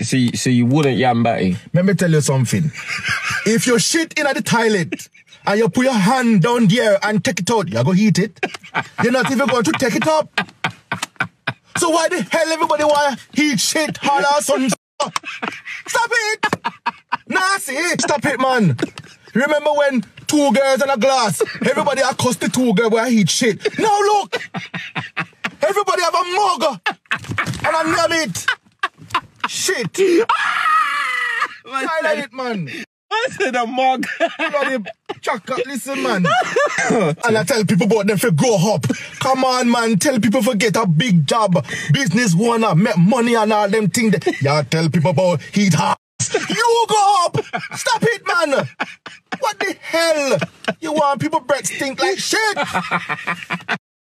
So you wouldn't yam batty? Let me tell you something. If you shit in the toilet and you put your hand down there and take it out, you're going to eat it. You're not even going to take it up. So why the hell everybody want to eat shit, holler, son? Stop it! Nasty! Stop it, man. Remember when 2 girls in a glass, everybody accosted the 2 girls where I eat shit. Now look! Everybody have a mug and I name it. Shit! Highlight it, man. I said a mug. Bloody chaka, listen, man. And I tell people about them for grow up. Come on, man. Tell people for get a big job. Business wanna make money and all them things. Yeah, tell people about heat heart. You go up! Stop it, man! What the hell? You want people breath stink like shit?